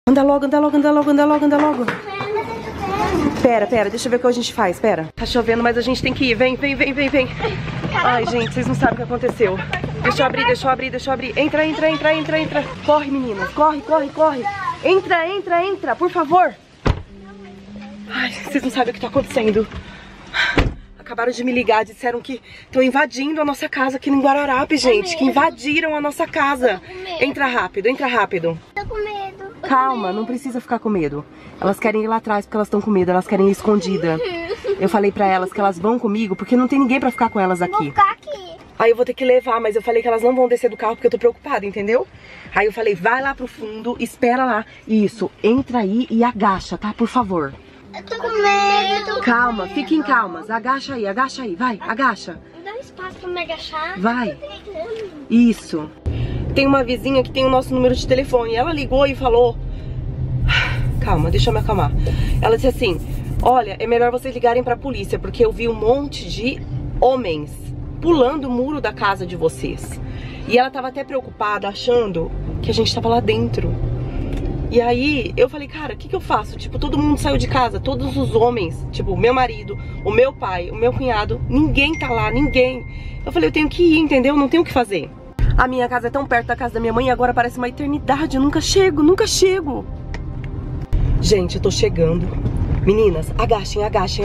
Anda logo, anda logo, anda logo, anda logo, anda logo. Pera, deixa eu ver o que a gente faz, pera. Tá chovendo, mas a gente tem que ir. Vem. Ai, gente, vocês não sabem o que aconteceu. Deixa eu abrir. Entra. Corre, meninas, corre. Entra, por favor. Ai, vocês não sabem o que tá acontecendo. Acabaram de me ligar, disseram que estão invadindo a nossa casa aqui no Guararapes, gente. Que invadiram a nossa casa. Entra rápido. Tô com medo. Calma, não precisa ficar com medo. Elas querem ir lá atrás porque elas estão com medo, elas querem ir escondida. Eu falei pra elas que elas vão comigo porque não tem ninguém pra ficar com elas aqui. Vou ficar aqui. Aí eu vou ter que levar, mas eu falei que elas não vão descer do carro porque eu tô preocupada, entendeu? Aí eu falei, vai lá pro fundo, espera lá. Isso, entra aí e agacha, tá? Por favor. Eu tô com medo. Calma, fiquem calmas. Agacha aí, vai, agacha. Dá um espaço pra me agachar. Vai. Isso. Tem uma vizinha que tem o nosso número de telefone. Ela ligou e falou... Calma, deixa eu me acalmar. Ela disse assim, olha, é melhor vocês ligarem pra polícia, porque eu vi um monte de homens pulando o muro da casa de vocês. E ela tava até preocupada, achando que a gente tava lá dentro. E aí, eu falei, cara, o que eu faço? Tipo, todo mundo saiu de casa, todos os homens, tipo, o meu marido, o meu pai, o meu cunhado, ninguém tá lá, ninguém. Eu falei, eu tenho que ir, entendeu? Não tenho o que fazer. A minha casa é tão perto da casa da minha mãe e agora parece uma eternidade. Eu nunca chego. Gente, eu tô chegando. Meninas, agachem.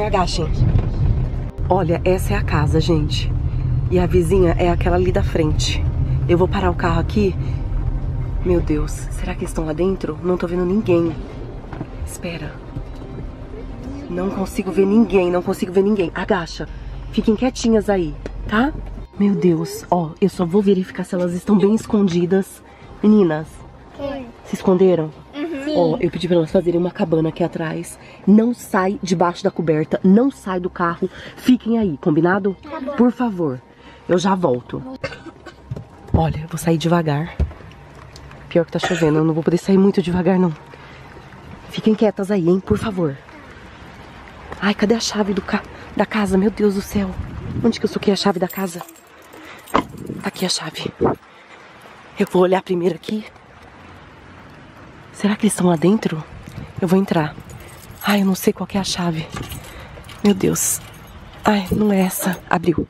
Olha, essa é a casa, gente. E a vizinha é aquela ali da frente. Eu vou parar o carro aqui. Meu Deus, será que eles estão lá dentro? Não tô vendo ninguém. Espera. Não consigo ver ninguém. Agacha. Fiquem quietinhas aí, tá? Meu Deus, ó, eu só vou verificar se elas estão bem escondidas. Meninas, se esconderam? Ó, eu pedi pra elas fazerem uma cabana aqui atrás. Não sai debaixo da coberta, não sai do carro. Fiquem aí, combinado? Tá bom. Por favor, eu já volto. Olha, eu vou sair devagar. Pior que tá chovendo, eu não vou poder sair muito devagar, não. Fiquem quietas aí, hein, por favor. Ai, cadê a chave da casa? Meu Deus do céu. Onde que eu soquei a chave da casa? Tá aqui a chave. Eu vou olhar primeiro aqui. Será que eles estão lá dentro? Eu vou entrar. Ai, eu não sei qual que é a chave. Meu Deus. Ai, não é essa. Abriu.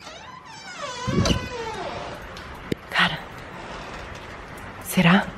Cara. Será?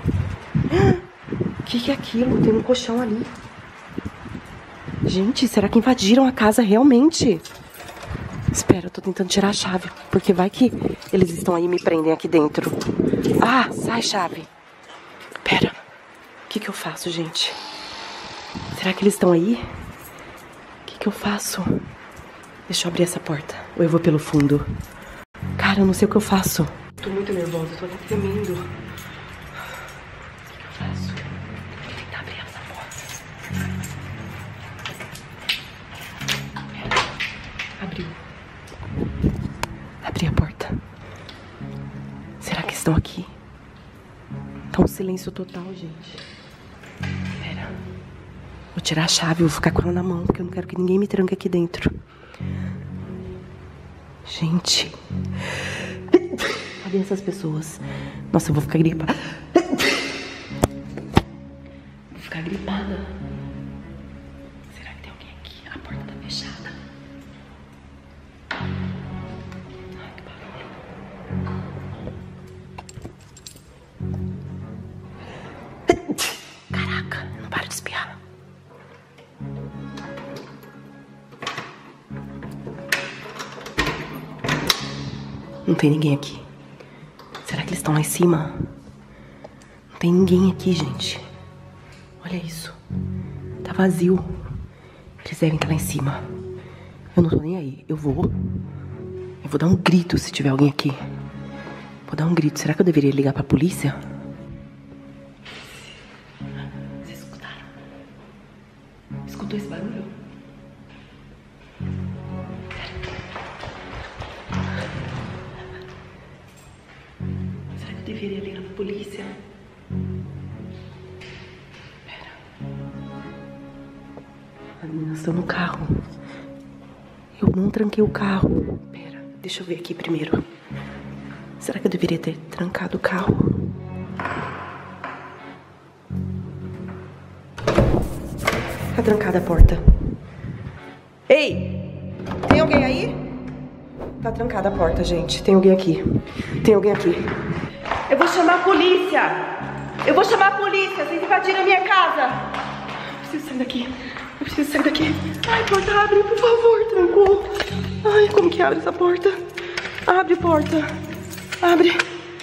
O que é aquilo? Tem um colchão ali. Gente, será que invadiram a casa realmente? Espera, eu tô tentando tirar a chave. Porque vai que eles estão aí e me prendem aqui dentro. Ah, sai, chave. Pera. O que eu faço, gente? Será que eles estão aí? O que eu faço? Deixa eu abrir essa porta. Ou eu vou pelo fundo? Cara, eu não sei o que eu faço. Tô muito nervosa, tô até tremendo. O que eu faço? Vou tentar abrir essa porta. Abriu. Abri a porta. Será que estão aqui? Tá um silêncio total, gente. Pera. Vou tirar a chave, vou ficar com ela na mão, porque eu não quero que ninguém me tranque aqui dentro. Gente. Cadê essas pessoas? Nossa, eu vou ficar gripada. Vou ficar gripada. Será que tem alguém aqui? A porta tá fechada. Ai, que barulho. Caraca, não para de espirrar. Não tem ninguém aqui. Será que eles estão lá em cima? Não tem ninguém aqui, gente. Olha isso. Tá vazio. Eles devem estar lá em cima. Eu não tô nem aí. Eu vou dar um grito se tiver alguém aqui. Vou dar um grito. Será que eu deveria ligar pra polícia? Vocês escutaram? Escutou esse barulho? Será que eu deveria ligar pra polícia? Pera. As meninas estão no carro. Eu não tranquei o carro. Pera, deixa eu ver aqui primeiro. Será que eu deveria ter trancado o carro? trancada a porta. Ei! Tem alguém aí? Tá trancada a porta, gente. Tem alguém aqui. Tem alguém aqui. Eu vou chamar a polícia! Eu vou chamar a polícia! Vocês invadiram a minha casa! Eu preciso sair daqui. Eu preciso sair daqui. Ai, porta, abre, por favor. Trancou. Ai, como que abre essa porta? Abre, porta. Abre.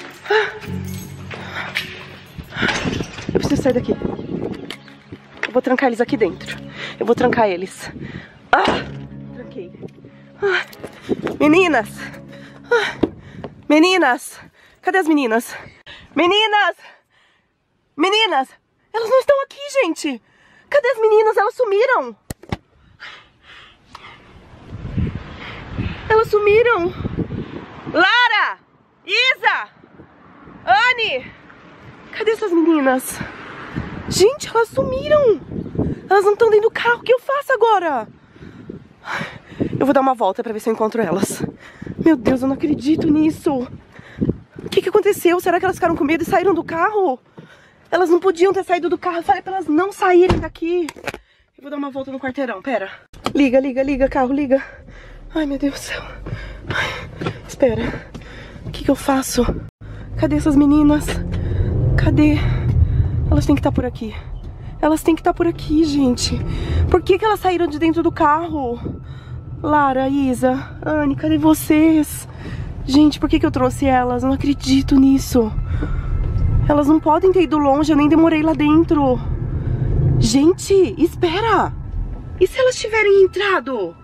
Eu preciso sair daqui. Eu vou trancar eles aqui dentro. Eu vou trancar eles. Tranquei. Meninas! Meninas! Cadê as meninas? Meninas! Meninas! Elas não estão aqui, gente! Cadê as meninas? Elas sumiram! Elas sumiram! Lara! Isa! Anne! Cadê essas meninas? Gente, elas sumiram! Elas não estão dentro do carro. O que eu faço agora? Eu vou dar uma volta pra ver se eu encontro elas. Meu Deus, eu não acredito nisso. O que aconteceu? Será que elas ficaram com medo e saíram do carro? Elas não podiam ter saído do carro. Eu falei pra elas não saírem daqui. Eu vou dar uma volta no quarteirão, pera. Liga, liga, liga, carro, liga. Ai, meu Deus do céu. Ai, espera. O que eu faço? Cadê essas meninas? Cadê? Elas têm que estar por aqui. Elas têm que estar por aqui, gente. Por que elas saíram de dentro do carro? Lara, Isa, Anne, cadê vocês? Gente, por que eu trouxe elas? Eu não acredito nisso. Elas não podem ter ido longe, eu nem demorei lá dentro. Gente, espera! E se elas tiverem entrado?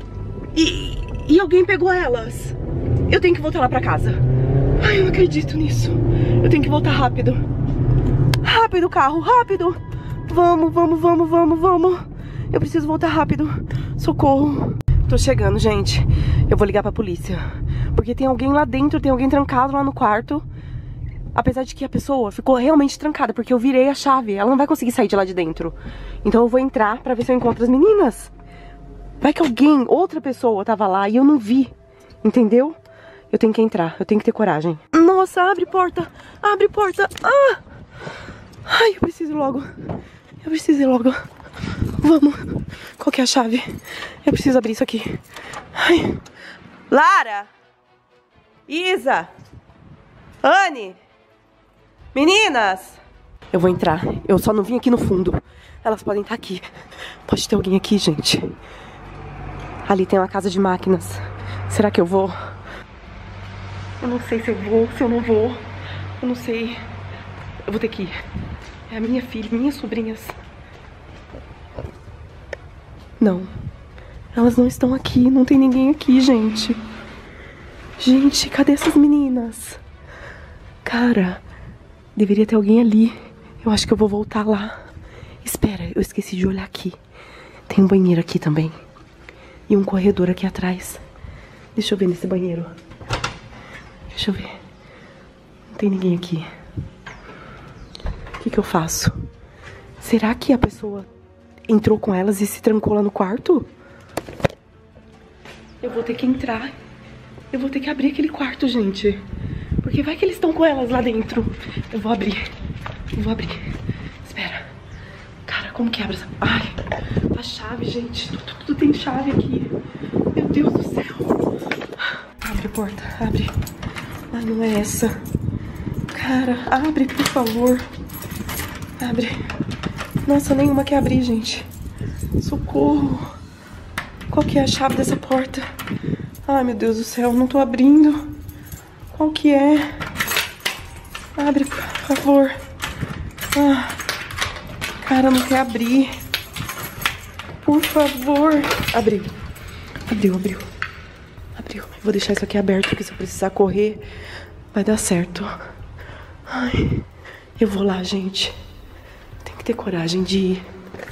E alguém pegou elas? Eu tenho que voltar lá pra casa. Ai, eu não acredito nisso. Eu tenho que voltar rápido. Rápido, carro, rápido! Vamos, vamos, vamos, vamos, vamos. Eu preciso voltar rápido. Socorro. Tô chegando, gente. Eu vou ligar pra polícia. Porque tem alguém lá dentro, tem alguém trancado lá no quarto. Apesar de que a pessoa ficou realmente trancada, porque eu virei a chave. Ela não vai conseguir sair de lá de dentro. Então eu vou entrar pra ver se eu encontro as meninas. Vai que alguém, outra pessoa tava lá e eu não vi. Entendeu? Eu tenho que entrar, eu tenho que ter coragem. Nossa, abre porta. Abre porta. Ai, eu preciso ir logo. Eu preciso ir logo. Vamos. Qual que é a chave? Eu preciso abrir isso aqui. Ai. Lara! Isa! Anne! Meninas! Eu vou entrar. Eu só não vim aqui no fundo. Elas podem estar aqui. Pode ter alguém aqui, gente. Ali tem uma casa de máquinas. Será que eu vou? Eu não sei se eu vou, se eu não vou. Eu não sei. Eu vou ter que ir. É a minha filha, minhas sobrinhas. Não. Elas não estão aqui. Não tem ninguém aqui, gente. Gente, cadê essas meninas? Cara, deveria ter alguém ali. Eu acho que eu vou voltar lá. Espera, eu esqueci de olhar aqui. Tem um banheiro aqui também. E um corredor aqui atrás. Deixa eu ver nesse banheiro. Deixa eu ver. Não tem ninguém aqui. O que eu faço? Será que a pessoa entrou com elas e se trancou lá no quarto? Eu vou ter que entrar. Eu vou ter que abrir aquele quarto, gente. Porque vai que eles estão com elas lá dentro. Eu vou abrir. Eu vou abrir. Espera. Cara, como que abre essa... Ai, a chave, gente. Tudo tem chave aqui. Meu Deus do céu. Abre a porta, abre. Ai, não é essa. Cara, abre, por favor. Abre. Nossa, nenhuma quer abrir, gente. Socorro. Qual que é a chave dessa porta? Ai, meu Deus do céu, não tô abrindo. Qual que é? Abre, por favor. Cara, não quer abrir. Por favor. Abriu. Abriu, abriu. Abriu. Eu vou deixar isso aqui aberto, porque se eu precisar correr, vai dar certo. Ai, eu vou lá, gente. Tem que ter coragem de ir.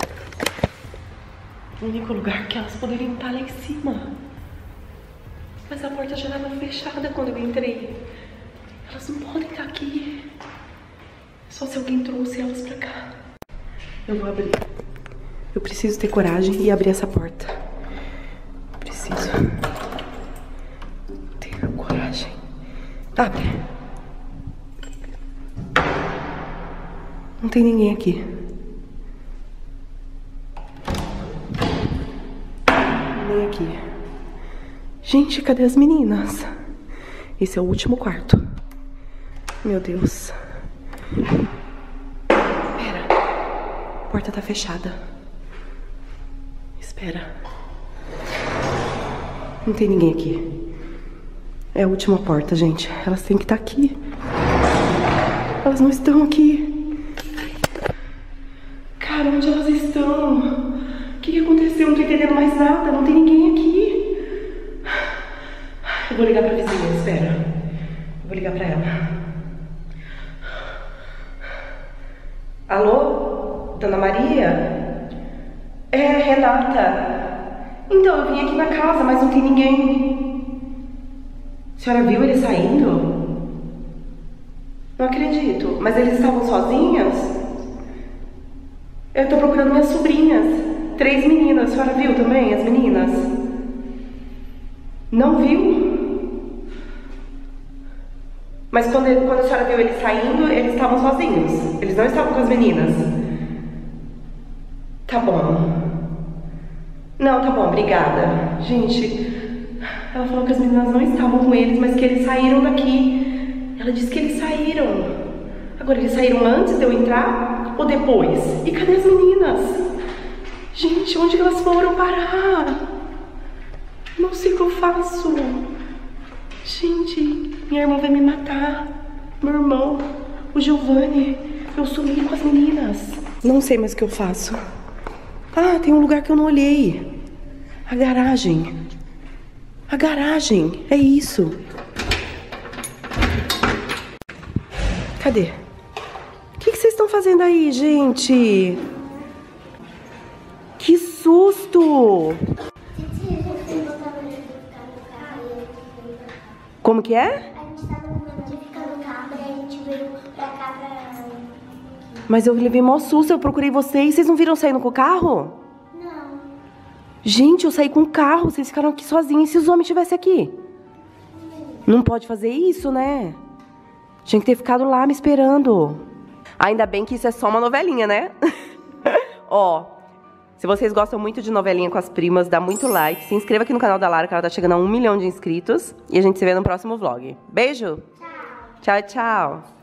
O único lugar que elas poderiam estar lá em cima. Mas a porta já estava fechada quando eu entrei. Elas não podem estar aqui. Só se alguém trouxe elas pra cá. Eu vou abrir. Eu preciso ter coragem e abrir essa porta. Preciso ter coragem. Abre. Não tem ninguém aqui. Gente, cadê as meninas? Esse é o último quarto. Meu Deus. Espera. A porta tá fechada. Espera. Não tem ninguém aqui. É a última porta, gente. Elas têm que estar aqui. Elas não estão aqui. Cara, onde elas estão? O que aconteceu? Não tô entendendo mais nada. Não tem ninguém aqui. Eu vou ligar pra vizinha, espera. Eu vou ligar pra ela. Alô? Dona Maria? É, Renata. Então, eu vim aqui na casa, mas não tem ninguém. A senhora viu ele saindo? Não acredito. Mas eles estavam sozinhas? Eu tô procurando minhas sobrinhas. 3 meninas. A senhora viu também as meninas? Não viu? Mas quando a senhora viu eles saindo, eles estavam sozinhos. Eles não estavam com as meninas. Tá bom. Não, tá bom, obrigada. Gente, ela falou que as meninas não estavam com eles, mas que eles saíram daqui. Ela disse que eles saíram. Agora, eles saíram antes de eu entrar ou depois? E cadê as meninas? Gente, onde elas foram parar? Não sei o que eu faço. Gente, minha irmã vai me matar. Meu irmão, o Giovanni. Eu sumi com as meninas. Não sei mais o que eu faço. Ah, tem um lugar que eu não olhei. A garagem. A garagem, é isso. Cadê? O que vocês estão fazendo aí, gente? Que susto! Como que é? A gente tava modificando o carro e a gente veio pra cá pra... Mas eu levei mó susto, eu procurei vocês. Vocês não viram saindo com o carro? Não. Gente, eu saí com o carro, vocês ficaram aqui sozinhos. E se os homens estivessem aqui? Não pode fazer isso, né? Tinha que ter ficado lá me esperando. Ainda bem que isso é só uma novelinha, né? Ó, se vocês gostam muito de novelinha com as primas, dá muito like. Se inscreva aqui no canal da Lara, que ela tá chegando a 1 milhão de inscritos. E a gente se vê no próximo vlog. Beijo! Tchau. Tchau, tchau!